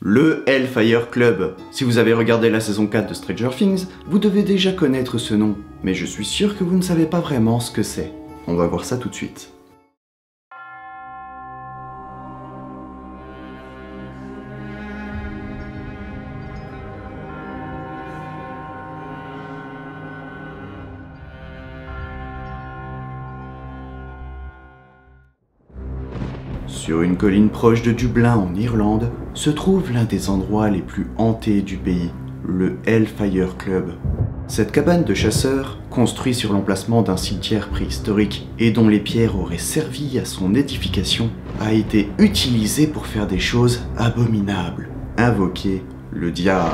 Le Hellfire Club. Si vous avez regardé la saison 4 de Stranger Things, vous devez déjà connaître ce nom, mais je suis sûr que vous ne savez pas vraiment ce que c'est. On va voir ça tout de suite. Sur une colline proche de Dublin en Irlande, se trouve l'un des endroits les plus hantés du pays, le Hellfire Club. Cette cabane de chasseurs, construite sur l'emplacement d'un cimetière préhistorique et dont les pierres auraient servi à son édification, a été utilisée pour faire des choses abominables. Invoquer le diable.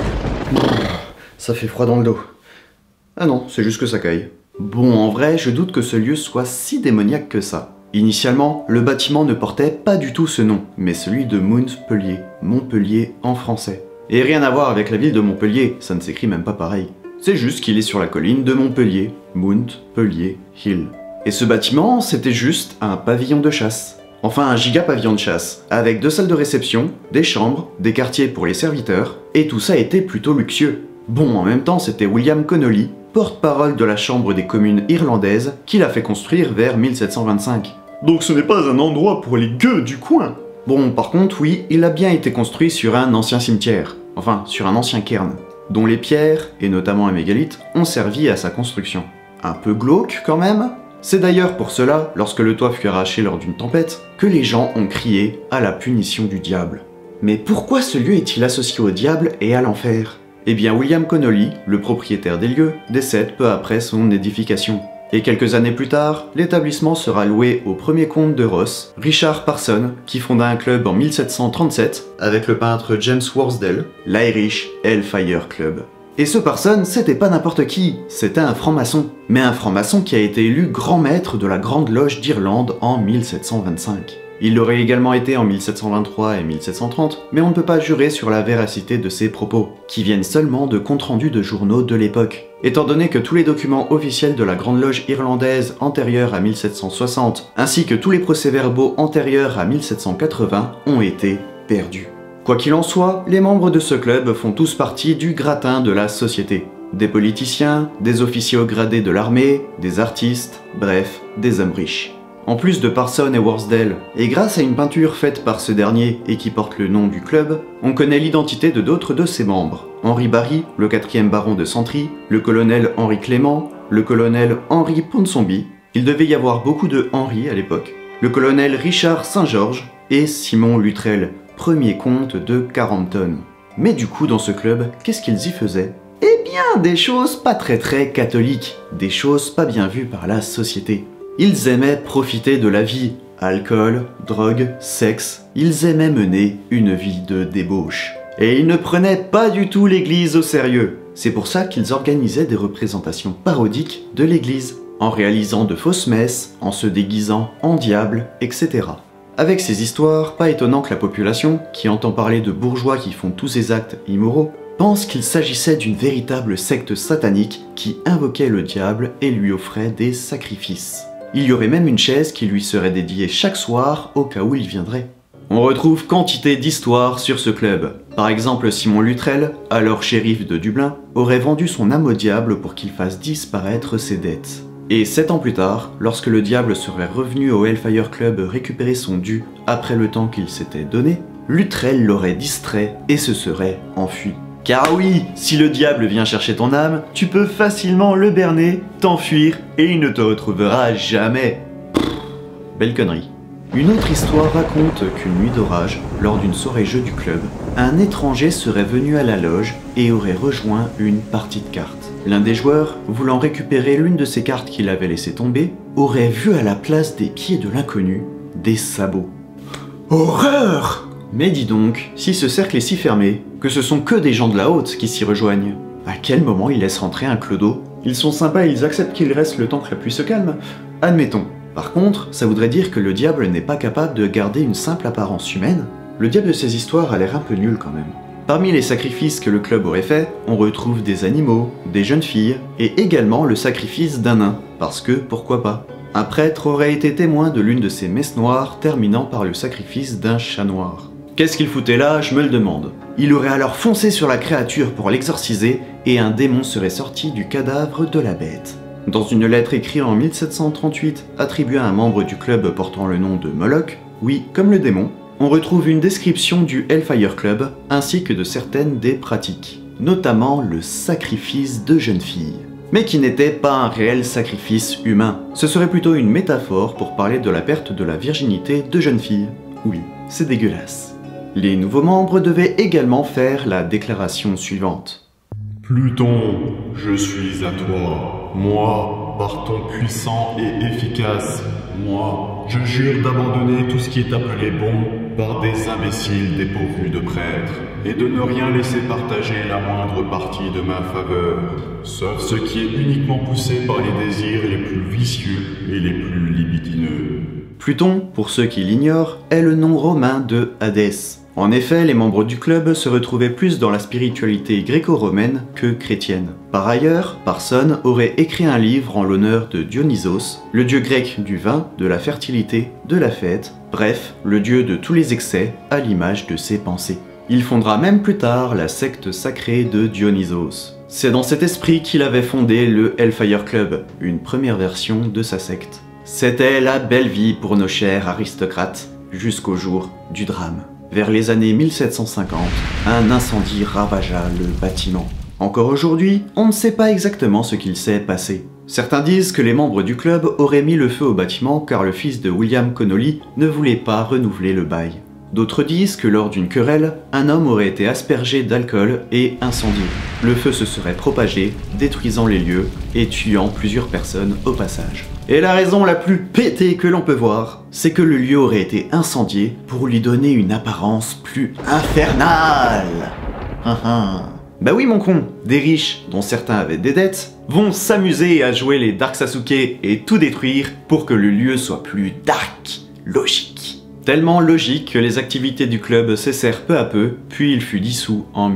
Ça fait froid dans le dos. Ah non, c'est juste que ça caille. Bon, en vrai, je doute que ce lieu soit si démoniaque que ça. Initialement, le bâtiment ne portait pas du tout ce nom, mais celui de Montpellier, Montpellier en français. Et rien à voir avec la ville de Montpellier, ça ne s'écrit même pas pareil. C'est juste qu'il est sur la colline de Montpellier, Montpellier Hill. Et ce bâtiment, c'était juste un pavillon de chasse. Enfin un giga pavillon de chasse, avec 2 salles de réception, des chambres, des quartiers pour les serviteurs, et tout ça était plutôt luxueux. Bon, en même temps, c'était William Connolly, porte-parole de la Chambre des communes irlandaises, qui l'a fait construire vers 1725. Donc ce n'est pas un endroit pour les gueux du coin. Bon, par contre, oui, il a bien été construit sur un ancien cimetière, enfin sur un ancien cairn, dont les pierres, et notamment un mégalithe, ont servi à sa construction. Un peu glauque quand même. C'est d'ailleurs pour cela, lorsque le toit fut arraché lors d'une tempête, que les gens ont crié à la punition du diable. Mais pourquoi ce lieu est-il associé au diable et à l'enfer ? Eh bien, William Connolly, le propriétaire des lieux, décède peu après son édification. Et quelques années plus tard, l'établissement sera loué au premier comte de Ross, Richard Parson, qui fonda un club en 1737 avec le peintre James Worsdale, l'Irish Hellfire Club. Et ce Parson, c'était pas n'importe qui, c'était un franc-maçon. Mais un franc-maçon qui a été élu grand maître de la Grande Loge d'Irlande en 1725. Il l'aurait également été en 1723 et 1730, mais on ne peut pas jurer sur la véracité de ses propos, qui viennent seulement de comptes rendus de journaux de l'époque. Étant donné que tous les documents officiels de la Grande Loge irlandaise antérieurs à 1760, ainsi que tous les procès-verbaux antérieurs à 1780, ont été perdus. Quoi qu'il en soit, les membres de ce club font tous partie du gratin de la société. Des politiciens, des officiers au gradé de l'armée, des artistes, bref, des hommes riches. En plus de Parson et Worsdale, et grâce à une peinture faite par ce dernier et qui porte le nom du club, on connaît l'identité de d'autres de ses membres. Henry Barry, le 4e baron de Santry, le colonel Henry Clément, le colonel Henry Ponsonby, il devait y avoir beaucoup de Henry à l'époque, le colonel Richard Saint-Georges et Simon Luttrell, premier comte de Carhampton. Mais du coup dans ce club, qu'est-ce qu'ils y faisaient ? Eh bien des choses pas très catholiques, des choses pas bien vues par la société. Ils aimaient profiter de la vie, alcool, drogue, sexe, ils aimaient mener une vie de débauche. Et ils ne prenaient pas du tout l'église au sérieux. C'est pour ça qu'ils organisaient des représentations parodiques de l'église, en réalisant de fausses messes, en se déguisant en diable, etc. Avec ces histoires, pas étonnant que la population, qui entend parler de bourgeois qui font tous ces actes immoraux, pense qu'il s'agissait d'une véritable secte satanique qui invoquait le diable et lui offrait des sacrifices. Il y aurait même une chaise qui lui serait dédiée chaque soir au cas où il viendrait. On retrouve quantité d'histoires sur ce club. Par exemple, Simon Luttrell, alors shérif de Dublin, aurait vendu son âme au diable pour qu'il fasse disparaître ses dettes. Et 7 ans plus tard, lorsque le diable serait revenu au Hellfire Club récupérer son dû après le temps qu'il s'était donné, Luttrell l'aurait distrait et se serait enfui. Car oui, si le diable vient chercher ton âme, tu peux facilement le berner, t'enfuir, et il ne te retrouvera jamais. Belle connerie. Une autre histoire raconte qu'une nuit d'orage, lors d'une soirée jeu du club, un étranger serait venu à la loge et aurait rejoint une partie de cartes. L'un des joueurs, voulant récupérer l'une de ces cartes qu'il avait laissé tomber, aurait vu à la place des pieds de l'inconnu, des sabots. Horreur! Mais dis donc, si ce cercle est si fermé, que ce sont que des gens de la haute qui s'y rejoignent, à quel moment ils laissent rentrer un clodo? Ils sont sympas et ils acceptent qu'il reste le temps que la pluie se calme? Admettons. Par contre, ça voudrait dire que le diable n'est pas capable de garder une simple apparence humaine? Le diable de ces histoires a l'air un peu nul quand même. Parmi les sacrifices que le club aurait fait, on retrouve des animaux, des jeunes filles, et également le sacrifice d'un nain, parce que pourquoi pas? Un prêtre aurait été témoin de l'une de ces messes noires terminant par le sacrifice d'un chat noir. Qu'est-ce qu'il foutait là, je me le demande. Il aurait alors foncé sur la créature pour l'exorciser et un démon serait sorti du cadavre de la bête. Dans une lettre écrite en 1738 attribuée à un membre du club portant le nom de Moloch, oui, comme le démon, on retrouve une description du Hellfire Club ainsi que de certaines des pratiques, notamment le sacrifice de jeunes filles. Mais qui n'était pas un réel sacrifice humain, ce serait plutôt une métaphore pour parler de la perte de la virginité de jeunes filles. Oui, c'est dégueulasse. Les nouveaux membres devaient également faire la déclaration suivante. Pluton, je suis à toi. Moi, par ton puissant et efficace, moi, je jure d'abandonner tout ce qui est appelé bon par des imbéciles dépourvus de prêtres, et de ne rien laisser partager la moindre partie de ma faveur, sauf ce qui est uniquement poussé par les désirs les plus vicieux et les plus libidineux. Pluton, pour ceux qui l'ignorent, est le nom romain de Hadès. En effet, les membres du club se retrouvaient plus dans la spiritualité gréco-romaine que chrétienne. Par ailleurs, Parson aurait écrit un livre en l'honneur de Dionysos, le dieu grec du vin, de la fertilité, de la fête, bref, le dieu de tous les excès, à l'image de ses pensées. Il fondera même plus tard la secte sacrée de Dionysos. C'est dans cet esprit qu'il avait fondé le Hellfire Club, une première version de sa secte. C'était la belle vie pour nos chers aristocrates, jusqu'au jour du drame. Vers les années 1750, un incendie ravagea le bâtiment. Encore aujourd'hui, on ne sait pas exactement ce qu'il s'est passé. Certains disent que les membres du club auraient mis le feu au bâtiment car le fils de William Connolly ne voulait pas renouveler le bail. D'autres disent que lors d'une querelle, un homme aurait été aspergé d'alcool et incendié. Le feu se serait propagé, détruisant les lieux et tuant plusieurs personnes au passage. Et la raison la plus pétée que l'on peut voir, c'est que le lieu aurait été incendié pour lui donner une apparence plus infernale. Bah oui mon con, des riches, dont certains avaient des dettes, vont s'amuser à jouer les Dark Sasuke et tout détruire pour que le lieu soit plus dark, logique. Tellement logique que les activités du club cessèrent peu à peu, puis il fut dissous en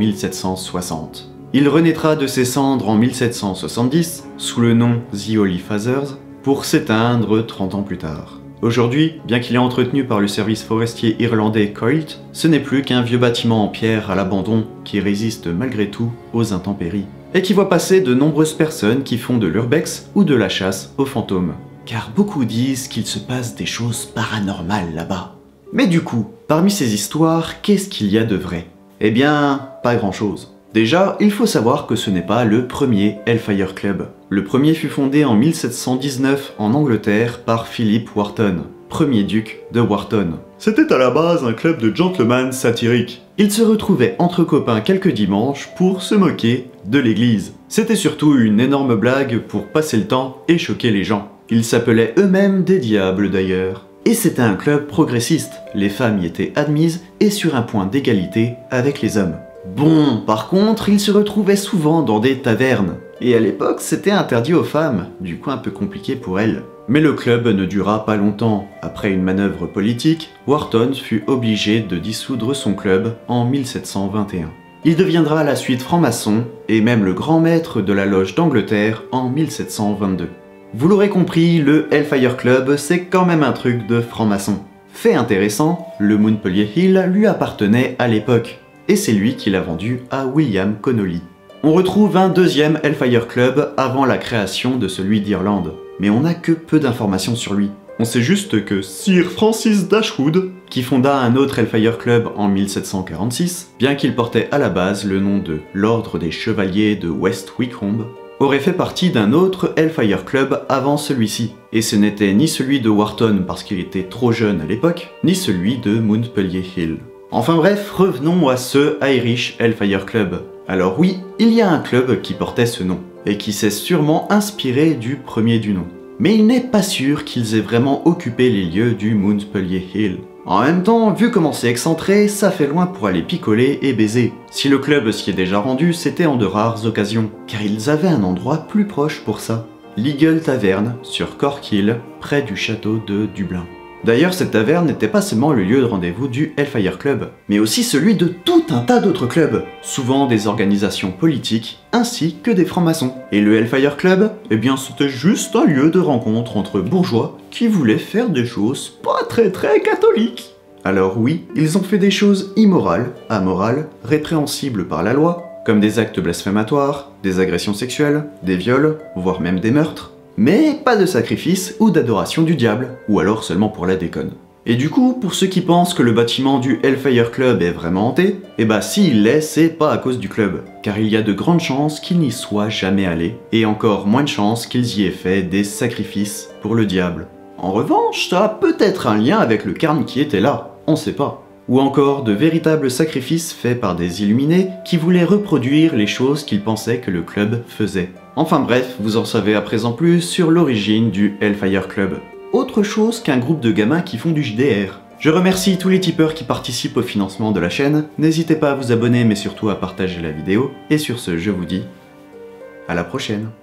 1760. Il renaîtra de ses cendres en 1770, sous le nom The Holy Fathers, pour s'éteindre 30 ans plus tard. Aujourd'hui, bien qu'il est entretenu par le service forestier irlandais Colt, ce n'est plus qu'un vieux bâtiment en pierre à l'abandon qui résiste malgré tout aux intempéries, et qui voit passer de nombreuses personnes qui font de l'urbex ou de la chasse aux fantômes. Car beaucoup disent qu'il se passe des choses paranormales là-bas. Mais du coup, parmi ces histoires, qu'est-ce qu'il y a de vrai? Eh bien, pas grand-chose. Déjà, il faut savoir que ce n'est pas le premier Hellfire Club. Le premier fut fondé en 1719 en Angleterre par Philip Wharton, premier duc de Wharton. C'était à la base un club de gentlemen satiriques. Ils se retrouvaient entre copains quelques dimanches pour se moquer de l'église. C'était surtout une énorme blague pour passer le temps et choquer les gens. Ils s'appelaient eux-mêmes des diables d'ailleurs. Et c'était un club progressiste, les femmes y étaient admises et sur un point d'égalité avec les hommes. Bon, par contre, ils se retrouvaient souvent dans des tavernes. Et à l'époque, c'était interdit aux femmes, du coup un peu compliqué pour elles. Mais le club ne dura pas longtemps. Après une manœuvre politique, Wharton fut obligé de dissoudre son club en 1721. Il deviendra à la suite franc-maçon et même le grand maître de la loge d'Angleterre en 1722. Vous l'aurez compris, le Hellfire Club, c'est quand même un truc de franc-maçon. Fait intéressant, le Montpellier Hill lui appartenait à l'époque, et c'est lui qui l'a vendu à William Connolly. On retrouve un deuxième Hellfire Club avant la création de celui d'Irlande, mais on n'a que peu d'informations sur lui. On sait juste que Sir Francis Dashwood, qui fonda un autre Hellfire Club en 1746, bien qu'il portait à la base le nom de l'Ordre des Chevaliers de West Wicombe, aurait fait partie d'un autre Hellfire Club avant celui-ci. Et ce n'était ni celui de Wharton parce qu'il était trop jeune à l'époque, ni celui de Montpellier Hill. Enfin bref, revenons à ce Irish Hellfire Club. Alors oui, il y a un club qui portait ce nom, et qui s'est sûrement inspiré du premier du nom. Mais il n'est pas sûr qu'ils aient vraiment occupé les lieux du Montpellier Hill. En même temps, vu comment c'est excentré, ça fait loin pour aller picoler et baiser. Si le club s'y est déjà rendu, c'était en de rares occasions, car ils avaient un endroit plus proche pour ça. L'Eagle Tavern, sur Cork Hill, près du château de Dublin. D'ailleurs, cette taverne n'était pas seulement le lieu de rendez-vous du Hellfire Club, mais aussi celui de tout un tas d'autres clubs, souvent des organisations politiques, ainsi que des francs-maçons. Et le Hellfire Club, eh bien c'était juste un lieu de rencontre entre bourgeois qui voulaient faire des choses pas très catholiques. Alors oui, ils ont fait des choses immorales, amorales, répréhensibles par la loi, comme des actes blasphématoires, des agressions sexuelles, des viols, voire même des meurtres, mais pas de sacrifice ou d'adoration du diable, ou alors seulement pour la déconne. Et du coup, pour ceux qui pensent que le bâtiment du Hellfire Club est vraiment hanté, eh bah s'il l'est, c'est pas à cause du club, car il y a de grandes chances qu'ils n'y soient jamais allés, et encore moins de chances qu'ils y aient fait des sacrifices pour le diable. En revanche, ça a peut-être un lien avec le carme qui était là, on sait pas. Ou encore de véritables sacrifices faits par des illuminés qui voulaient reproduire les choses qu'ils pensaient que le club faisait. Enfin bref, vous en savez à présent plus sur l'origine du Hellfire Club. Autre chose qu'un groupe de gamins qui font du JDR. Je remercie tous les tipeurs qui participent au financement de la chaîne, n'hésitez pas à vous abonner mais surtout à partager la vidéo, et sur ce je vous dis à la prochaine.